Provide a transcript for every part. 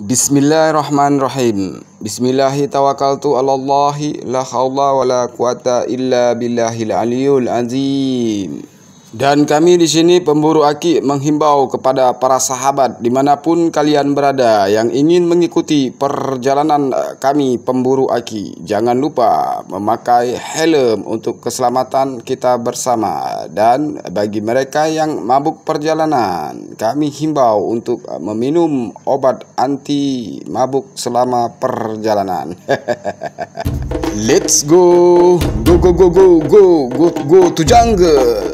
Bismillahirrahmanirrahim. Bismillahi tawakkaltu 'alallahi la haula wala quwata illa billahil aliyul azim. Dan kami di sini pemburu aki menghimbau kepada para sahabat dimanapun kalian berada yang ingin mengikuti perjalanan kami pemburu aki, jangan lupa memakai helm untuk keselamatan kita bersama. Dan bagi mereka yang mabuk perjalanan, kami himbau untuk meminum obat anti mabuk selama perjalanan. Let's go, go to jungle.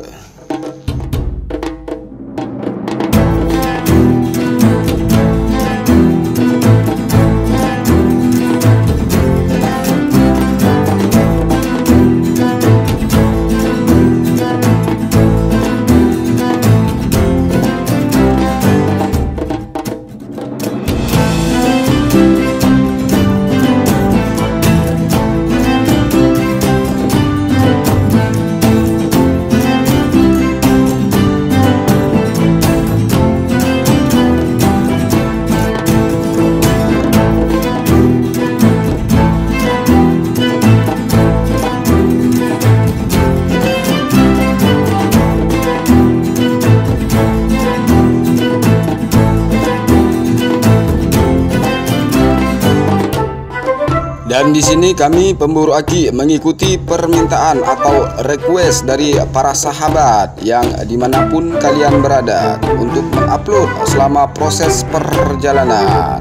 Dan di sini kami pemburu aki mengikuti permintaan atau request dari para sahabat yang dimanapun kalian berada untuk mengupload selama proses perjalanan.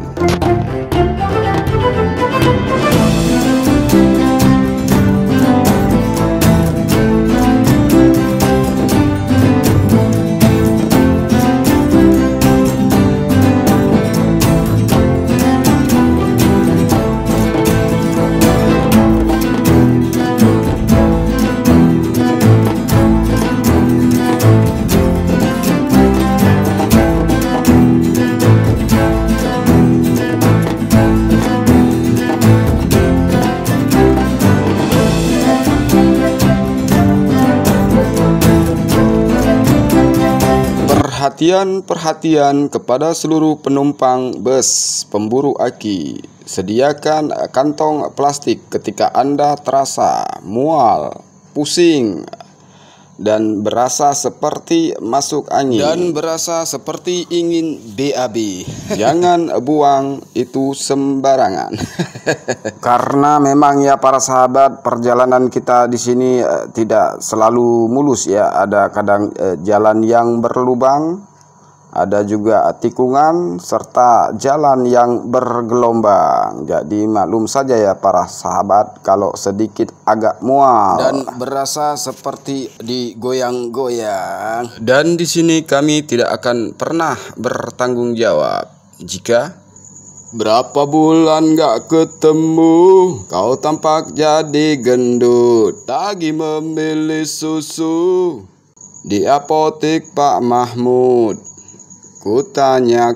Perhatian kepada seluruh penumpang bus pemburu aki. Sediakan kantong plastik ketika Anda terasa mual, pusing, dan berasa seperti masuk angin dan berasa seperti ingin BAB. Jangan buang itu sembarangan. Karena memang ya para sahabat, perjalanan kita di sini tidak selalu mulus ya. Ada kadang jalan yang berlubang, ada juga tikungan, serta jalan yang bergelombang. Jadi maklum saja ya para sahabat kalau sedikit agak mual dan berasa seperti digoyang-goyang. Dan di sini kami tidak akan pernah bertanggung jawab jika berapa bulan gak ketemu, kau tampak jadi gendut, lagi membeli susu di apotik Pak Mahmud. Ku tanya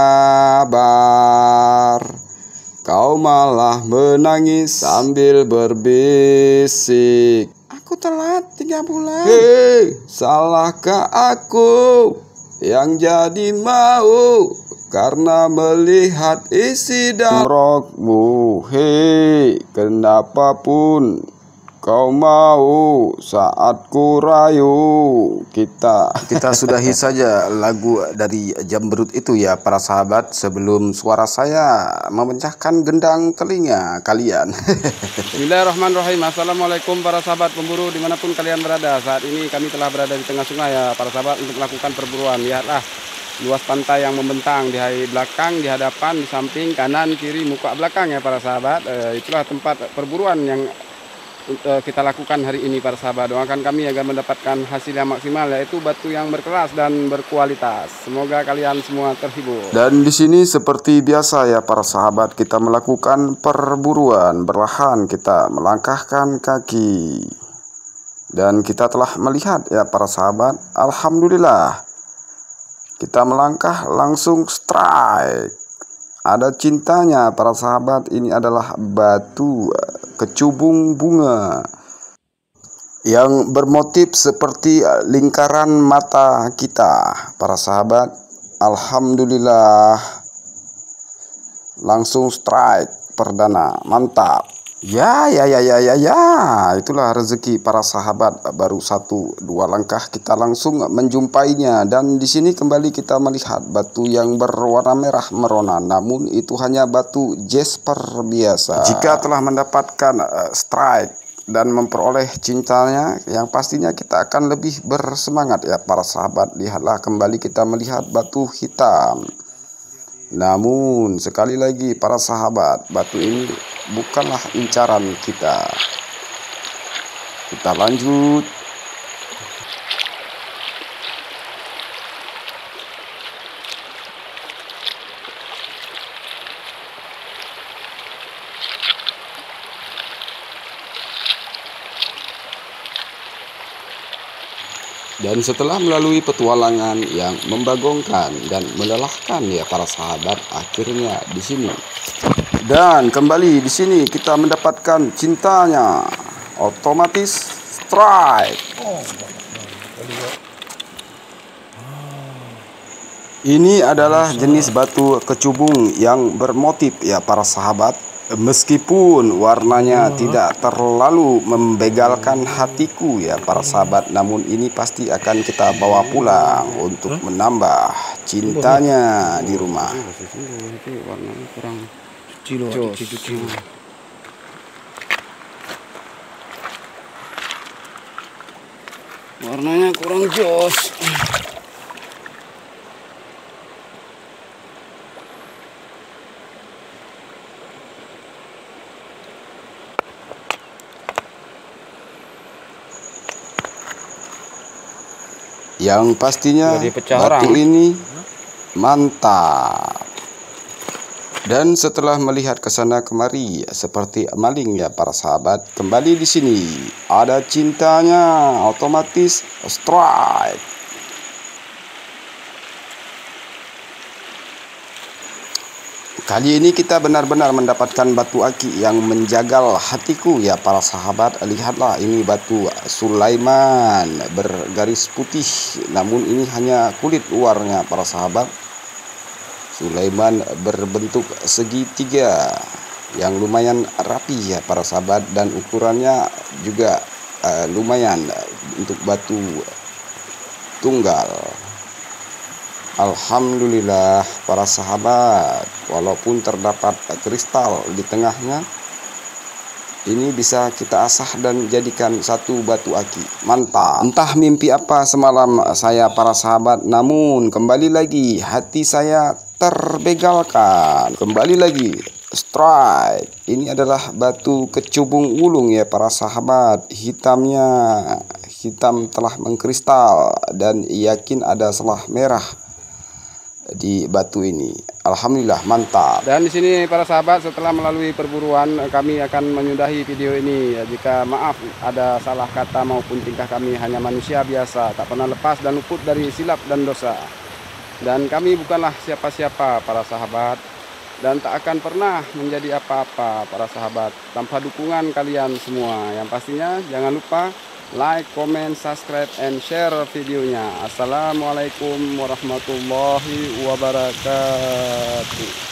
kabar, kau malah menangis sambil berbisik. Aku telat 3 bulan. Hei, salahkah aku yang jadi mau karena melihat isi rokmu? Hei, kenapa pun kau mau saat ku rayu? Kita sudahi saja lagu dari Jambrut itu ya para sahabat, sebelum suara saya memecahkan gendang telinga kalian. Bismillahirrahmanirrahim. Assalamualaikum para sahabat pemburu dimanapun kalian berada. Saat ini kami telah berada di tengah sungai ya para sahabat untuk melakukan perburuan. Lihatlah luas pantai yang membentang di belakang, di hadapan, di samping, kanan, kiri, muka, belakang ya para sahabat. Itulah tempat perburuan yang kita lakukan hari ini para sahabat. Doakan kami agar mendapatkan hasil yang maksimal, yaitu batu yang berkelas dan berkualitas. Semoga kalian semua terhibur. Dan di sini seperti biasa ya para sahabat, kita melakukan perburuan berlahan, kita melangkahkan kaki. Dan kita telah melihat ya para sahabat, alhamdulillah kita melangkah langsung strike. Ada cintanya para sahabat, ini adalah batu kecubung bunga yang bermotif seperti lingkaran mata kita para sahabat. Alhamdulillah langsung strike perdana, mantap. Ya, itulah rezeki para sahabat. Baru 1-2 langkah kita langsung menjumpainya. Dan di sini kembali kita melihat batu yang berwarna merah merona, namun itu hanya batu jasper biasa. Jika telah mendapatkan strike dan memperoleh cintanya, yang pastinya kita akan lebih bersemangat ya para sahabat. Lihatlah kembali kita melihat batu hitam. Namun sekali lagi para sahabat, batu ini bukanlah incaran kita. Kita lanjut. Dan setelah melalui petualangan yang membagongkan dan melelahkan ya para sahabat, akhirnya di sini. Dan kembali di sini kita mendapatkan cintanya. Otomatis strike. Ini adalah jenis batu kecubung yang bermotif ya para sahabat. Meskipun warnanya tidak terlalu membegalkan hatiku ya para sahabat, namun ini pasti akan kita bawa pulang untuk menambah cintanya di rumah. Warnanya kurang jos. Warnanya kurang jos. Yang pastinya batu ini mantap. Dan setelah melihat ke sana kemari seperti maling ya para sahabat, kembali di sini ada cintanya, otomatis strike. Kali ini kita benar-benar mendapatkan batu aki yang menjagal hatiku ya para sahabat. Lihatlah ini batu Sulaiman bergaris putih, namun ini hanya kulit luarnya para sahabat. Sulaiman berbentuk segitiga yang lumayan rapi ya para sahabat, dan ukurannya juga lumayan untuk batu tunggal. Alhamdulillah para sahabat, walaupun terdapat kristal di tengahnya, ini bisa kita asah dan jadikan satu batu aki. Mantap. Entah mimpi apa semalam saya para sahabat, namun kembali lagi hati saya terbegalkan. Kembali lagi strike. Ini adalah batu kecubung ulung ya para sahabat. Hitam telah mengkristal dan yakin ada selah merah di batu ini. Alhamdulillah mantap. Dan di sini para sahabat, setelah melalui perburuan, kami akan menyudahi video ini. Jika maaf ada salah kata maupun tingkah, kami hanya manusia biasa, tak pernah lepas dan luput dari silap dan dosa. Dan kami bukanlah siapa-siapa para sahabat, dan tak akan pernah menjadi apa-apa para sahabat tanpa dukungan kalian semua. Yang pastinya jangan lupa like, comment, subscribe, and share videonya. Assalamualaikum warahmatullahi wabarakatuh.